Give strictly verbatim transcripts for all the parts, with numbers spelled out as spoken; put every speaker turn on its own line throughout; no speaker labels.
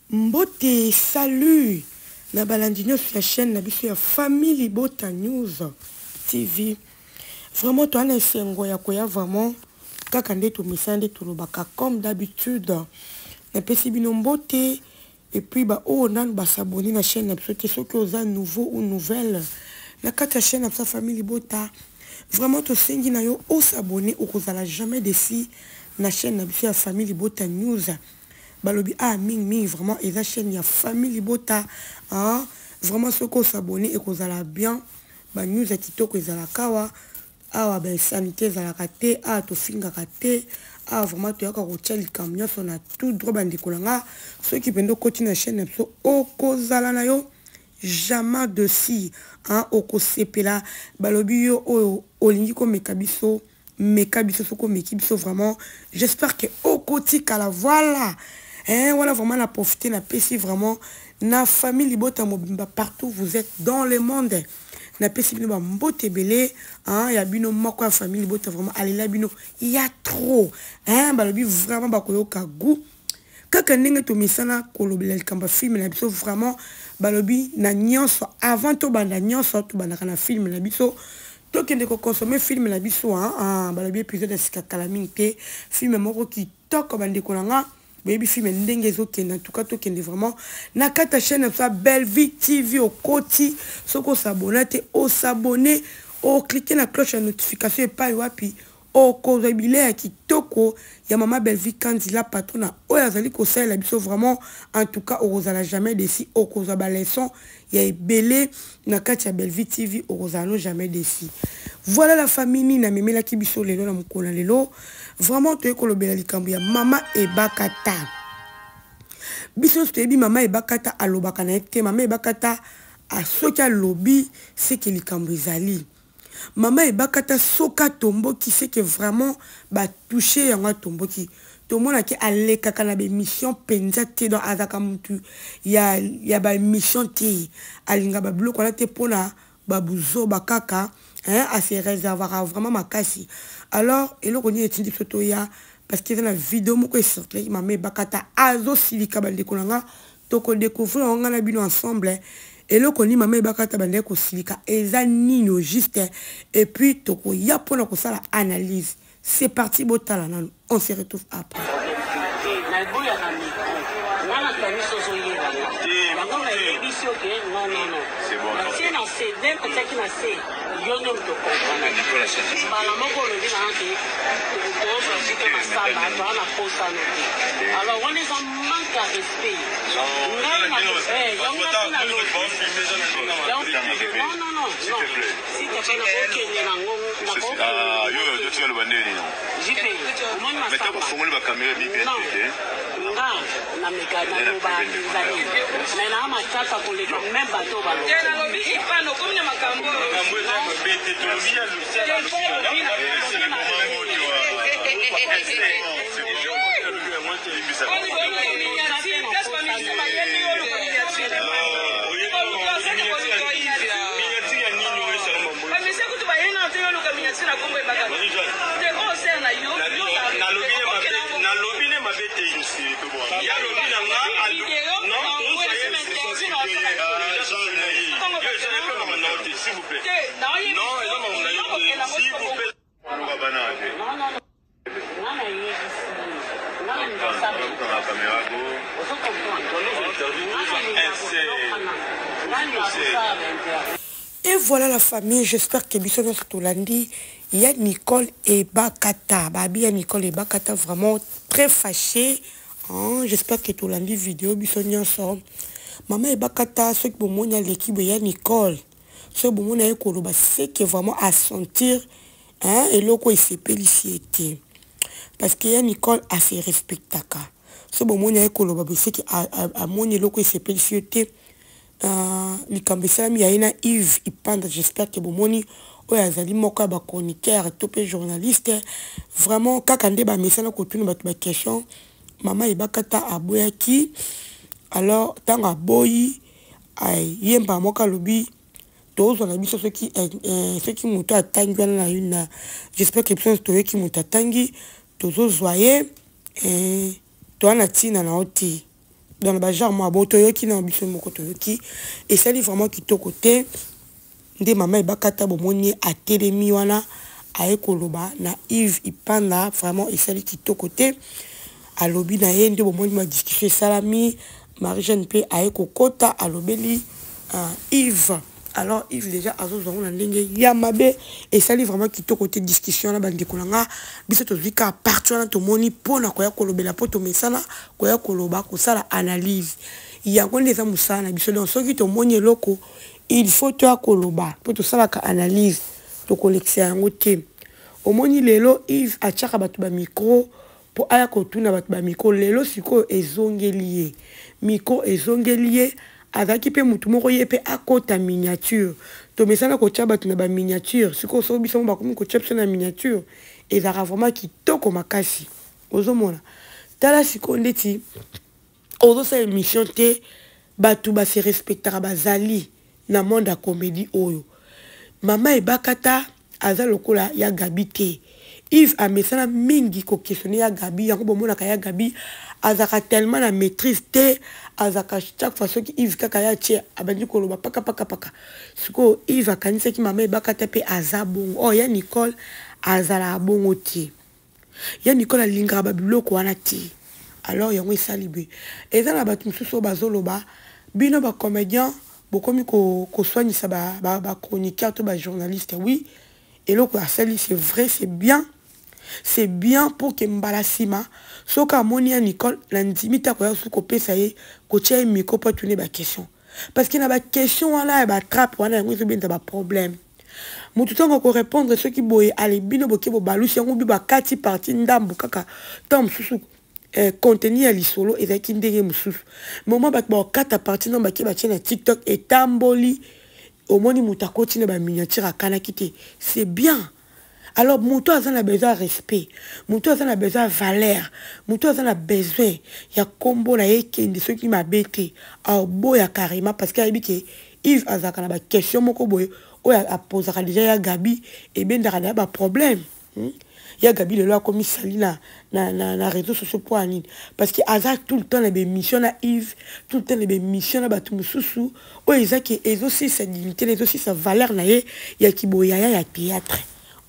Mbote, salut. Na balandino sur la chaîne na biso ya Family Bota News T V. Vraiment toi na sengo ya koya vraiment kaka ndeto misande tulobaka comme d'habitude. Na pesi bino mbote et puis ba o nan ba s'abonner na chaîne na biso te soki oza nouveau ou nouvelle. Na kata chaîne na Family Bota. Vraiment to sengi na yo o s'abonner ou kozala jamais déçu na chaîne na biso ya Family Bota News. Balobi ah ming ming vraiment et la chaîne ya Family Bota hein vraiment ce qu'on s'abonner et qu'on a bien ba news à kitoko ezala kawa ah ben sanité ezala raté ah to finga raté ah vraiment to yaka ko tchali camion son a tout droit bandi kolanga ceux qui pendo continue la chaîne so o kozala na yo jamais de si hein o ko sepela balobi yo o olingi ko mekabiso mekabiso soko mekibiso vraiment j'espère que au kotika la voilà. Hein, voilà vraiment la profiter, la P C vraiment. Na Family Bota Mobimba partout vous êtes dans le monde. Na P C bino mbote belé, hein, ya bino moko ya Family Bota vraiment allez là bino, il y a trop. Hein, balobi vraiment ba koyoka goût. Kaka ndenge to misana kolobela kamba film na biso vraiment balobi na nyonso avant to banda nyonso to banda kana film na biso. To kende ko consommer film na biso hein, ah balobi épisode de Sikakalamite, film moko ki toko bande kolanga. Baby film ndenge ezokende en tout cas to kende vraiment na kata chaîne ça Belle Vie T V au koti soko s'abonner te au s'abonner au cliquer na cloche de notification et pas wapi au kozabile ya kitoko ya mama Belle Vie Kandila patrona o yazali ko sala la biso vraiment en tout cas au kozala jamais déçu au kozaba leçon ya ebele na kata Belle Vie T V au kozalo jamais déçu. Voilà la famille na memela ki biso lelo na mukona lelo. Vraiment, tu es kolobela likambo ya mama ebakata. Biso stebi mama ebakata alobaka na ete mama ebakata a soka lobby c'est que likambo ezali. Mama ebakata soka tombo qui sait que vraiment ba toucher yanga tombo qui tout le monde qui aleka kana be mission penza te dans azaka mutu ya ya ba mission te alinga ba bloko la te pona ba buzo bakaka hein à se réservoir vraiment makasi. Alors et le koni etindi photo ya parce que dans la vidéo moko sorti mama ebakata azo silika bande kolanga to ko découvrir on na bino ensemble et le koni mama ebakata bande ko silika eza nino juste et puis to ko ya pona ko sala analyse. C'est parti botala nan on se retrouve après.
C'est bon. C'est dans ces deux peut-être qu'il a c'est yo ne to comprendre. Bala moko le dit na ke ko so que ma sala to na posa no. Alors on est en manque de respect. Non non non non. Si tu fais la boque ni na ngongo na ko. Ah yo yo tu le bandeni non. Jipe. Moi ma sala. Mais tu peux fondre la caméra bien bien. Ah, na mekana no ba nzali. Na na matata ko le même bateau ba. Tena lobi ipano komnya makambo. Makambo za mabete to lobia lusia. S'il vous plaît. Non, s'il vous plaît.
Et voilà la famille, j'espère que Bisson Tolandi, il y a Nicole et Bakata. Babi, il y a Nicole et Bakata vraiment très fâchés. Hein? J'espère que Tolandi vidéo, Bisson sort. Maman et Bakata, ceux qui ont l'équipe, il y a Nicole. Ce bon on c'est que vraiment à sentir hein et loko il s'est pélicité parce que y a Nicole a fait respectaka ce bon on c'est que à à mon loko il s'est pélicité euh likambesa mi yaina Yves ipanda j'espère que bon moni o yazali moko ba chroniqueur topé journaliste vraiment kaka nde ba message ko tuna ba question mama ebakata aboyaki alors tanga boyi ay yemba moka lobi tous on a mis ceux qui ceux qui montent à tangi na une j'espère que personne toi qui montent à tangi tous joyeux et toi na tina na oti dans le genre moi botoyoki na biso moko toyoki et ça dit vraiment kitoko te nde mama ebakata bomoni atelemi wana aye koloba na Yves Ipanda vraiment et ça dit kitoko te alobi na ye nde bomoni ma discussion salami Marie-Jeanne pe aye kokota alobeli uh, Yves. Alors Yves déjà azozongo na ndenge ya mabe et ça dit vraiment kitoko te discussion na bande kolanga biso tozika partout na tomoni pona koya kolobela poto mesana koya koloba kosala analyse yango ndeza musana biso donc soki tomoni eloko il faut toi koloba poto sala ka analyse to collecter yango te omoni lelo Yves achaka batu ba micro po aya kotuna batu ba micro lelo siko ezongeli ye micro ezongeli ye azaki pe mutu moko ye pe akota miniature to mesana ko tshaba tuna ba miniature siko so biso ba komi ko tshapso na miniature ezara vraiment kitoko makasi ozomona tala siko ndeti ozo sa émission te batu ba se respectera bazali na monde ya comédie oyo mama ebakata aza lokola ya Gabi te Yves a mesana mingi ko questionner ya Gabi yango bomona ka ya Gabi azaka tellement la maîtrise te azaka chaque fois que Yves kaka ya tie abandi koloba paka paka paka siko Yves akanisa ki mama ebakata pe azabongo oh ya Nicole azala bongo tie ya Nicole alinga ba biloko wana tie alors yango esalibe eza na batu mususu bazoloba bino ba comédien bokomi ko ko soignisa ba ba, ba chroniqueur to ba journaliste oui et loko asali c'est vrai c'est bien c'est bien pour que Mbalasima soka monia Nicole l'indimita ko yasu ko pesa ye ko tia miko pour tourner ba question parce qu'il y a ba question wana ba trappe wana ngo bien ba problème mutu tongo ko répondre ceux qui boye ale bino boke bo balusi ngo bi ba kati parti ndambu kaka tom susu eh, contenu ya lisolo ezaki ndenge mususu moment ba ba kata parti no ba ki ba tia TikTok et tamboli au moni muta continue ba miniature akana kité c'est bien. Alors, Mouto a besoin de respect, Mouto a besoin de valeur, Mouto a besoin, il y a combo na yeke de ceux qui m'a bêté, alors boya carrément parce qu'il a dit que Yves a une question, moko boy, ou a posé déjà ya Gabi, et bien il y a un problème. Il y a Gabi le loi comme sali na na na na réseaux sociaux pour anine parce que Aza tout le temps les missions à Yves, tout le temps les missions à batu mususu, ou ils a qui ils aussi sa dignité, ils aussi sa valeur na ye, il y a qui boya ya théâtre.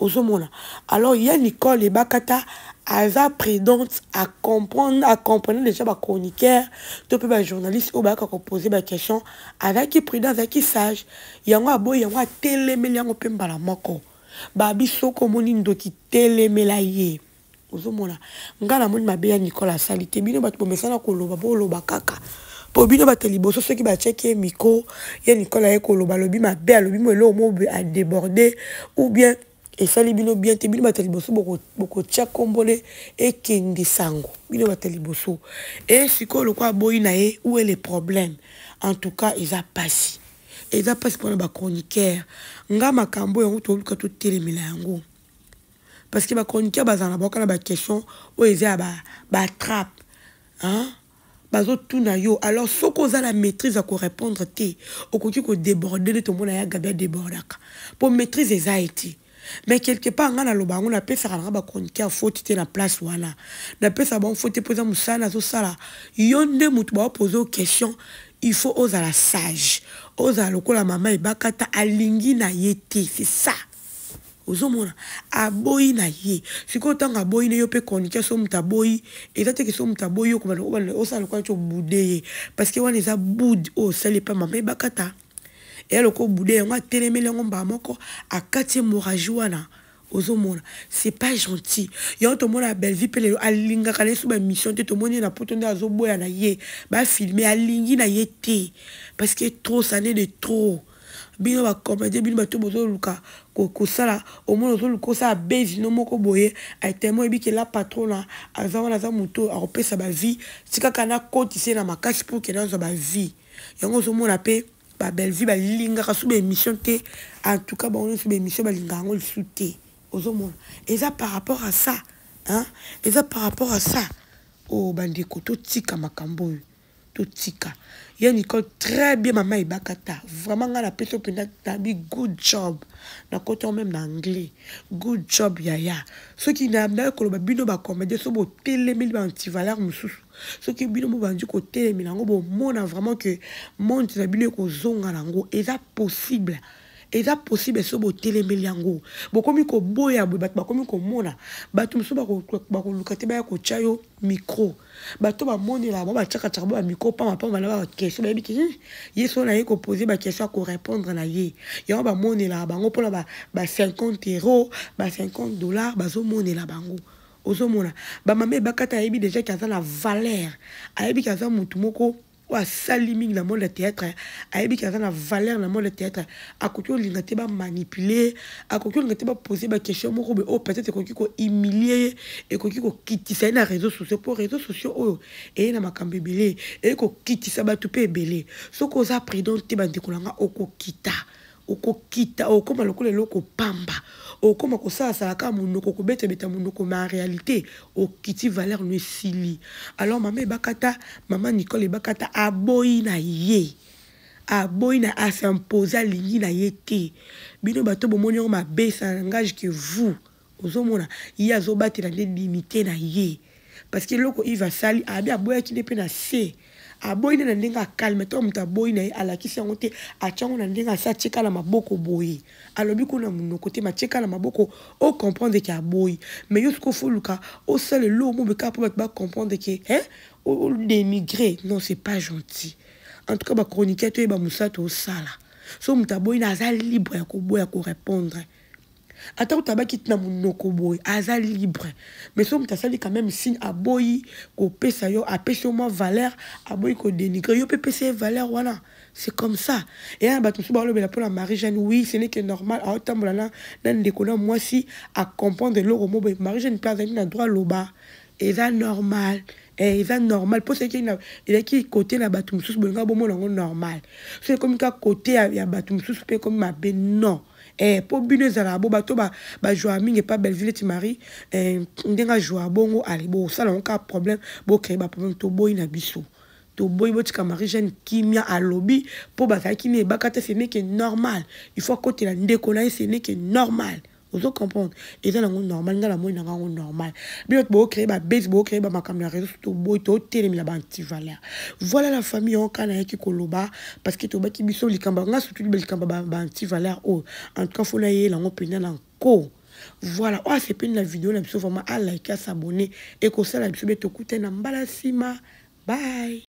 Alors, il y a Nicole et Bakata, Aza prudente à comprendre, à comprendre déjà ma chroniqueur, tout peu journaliste ou baka poser ma question, avec qui prudent, avec qui sage, il y a un boy, il y a un télémé, il y a un peu de mako, babi soko moni ndoki télémé la yé. Ozomona, ngana moni mabeya Nicole a salité, bino bat pomesana koloba boloba kaka. Po bino bateli boso ceux qui ba checker micro, il y a Nicole a koloba lobi mabeya lobi mo lo mo a déborder ou bien et ça les bino bien te bino bateli boso boko boko tia kombole et kende sango bino bateli boso et siko le quoi boy na ye où est le problème en tout cas ils a passé ils a passé pour ba chroniqueur nga makambo yango to luka to telemela yango parce que ba chroniqueur bazana ba kana ba question où ils a ba ba trappe hein bazo tuna yo alors soko za la maîtrise à ko répondre te okoki ko déborder de ton mona ya Gabi débordaka pour maîtriser ça été. Mais quelque part, on a le bango, on a pu faire un rabat chroniqueur, faut te la place, voilà. On a pu faire un faut te poser un moussana, tout ça là. Yonde moutba poser aux questions, il faut oser la sage. Oser le coup la maman et bakata alingi na yete, c'est ça. Ozomona, aboyi na ye. Si ko tanga aboyi ne yo pe chroniqueur so mutaboyi, et ça te que so mutaboyi yo comme on osa le quoi tu boudé parce que on les a boud oh ça les pas maman et bakata. Et le coup boudé on a télémélé on ba moko à quartier morajuana ozomona c'est pas gentil y a tout monde la belle vie pele alinga kale sous ba mission te tout monde na potonde azoboya na ye ba filmer alingi na ye te parce que trop ça n'est de trop bino ba comédie bino ba to bozo luka ko ko sala au moins ozo luka ça base no moko boye a tellement ebi que la patronne avant la za moto a repesa ba vie sika kana kotise na makasi pour que dans ba vie yango ozomona pe ba belle vie ba linga ka sous émission te en tout cas ba on sous émission ba linga ngol souté ozomona et ça par rapport à ça hein et ça par rapport à ça oh bandeko to tika makambo totika ya Nicole très bien maman ibakata vraiment nga la peso pena tabi good job na côté même en anglais good job yaya ceux qui n'a pas koloba bino ba comédie so bo télémili ba anti-valeur mususu ceux qui bino bo bandi ko télémili ngo bo mona vraiment que monde na bino ko zonga nango eza possible eza possible so bo télémili yango bo komi ko boya bo ba komi ko mona ba tum so ba ko ba ko lukate ba ko chayo micro bato ba moni la ba chaka chaka ba micro pa ma pa na ba question ba biki yeso na yeko poser ba question ko répondre na ye ya ba moni la bango pona ba ba cinquante euros ba cinquante dollars ba zo moni la bango ozo mona ba mame bakata yebi déjà kaza na valeur ayebi kaza mutu moko wa salimi na monde de théâtre ayebi kaza na valeur na monde de théâtre akoko lingate ba manipuler akoko lingate ba poser ba question moko be oh peut-être ko ko humilier et ko ko kitisa na réseaux sociaux pour réseaux sociaux oh et na makambe belé et ko kitisa ba tout pe belé soko za prudent te ba ndekolanga oko kita oko kita oko malokole loko pamba oko makosa salaka munoko ko bete beta munoko ma réalité o kiti valeur no sili alors maman bakata maman Nicole bakata aboyi na ye aboyi na a s'imposer lingi na ye te bino bato bomoni ma baisse engage que vous ozomona il y a zobate na limité na ye parce que loko il va sali abi aboya ki ne pe na se aboyi na ndenga calme to mta boyi na ala kisi ngote achango na ndenga sa cheka la maboko boyi alobi kuna munoko te ma cheka la maboko o comprendre que aboyi mais yosko foluka o sale lo mo be capable ba comprendre que hein o démigrer non c'est pas gentil en tout cas ba chroniqueur to ba musato o sala so mta boyi na za libre ya ko boya ko répondre. Attends, tu as dit que tu boy, aza libre. Mais si tu as quand même signe à boy, qu'on paie ça, à paie sur moi valeur, à boy qu'on dénigre, yo peut payer valeur, voilà. C'est comme ça. Et un bâton, pour la Marie-Jeanne, oui, ce n'est que normal. À autant, là, dans les colons, moi, si, à comprendre l'euro, Marie-Jeanne, pas un droit là-bas. Et ça, normal. Et ça, normal. Pour ce qui est qui côté la bâton, sous le normal. C'est comme qu'à côté, il y a bâton, sous comme ma ben, non. Eh pour bine zala bo bato ba ba joa mingi pas Belleville ti mari eh ndenga joa bongo ali bo sala on ka problème bo créer ba problème to boy na biso to boy bo tika Marie-Jeanne kimia a lobby pour ba ça qui ne bakate ce n'est que normal il faut côté la ndeko na ce n'est que normal vous comprendre et ça non normal ngala mo ngala normal bien bo créer ba base bo créer ba makam na réseau to boy to télé la banti valeur voilà la famille on kana ki koloba parce que to ba ki biso likamba nga surtout likamba ba banti valeur oh en tout cas faut na ye la on pena na ko voilà oh c'est pas la vidéo na biso vraiment à liker s'abonner et ko ça la biso beto kuta na mbala sima bye.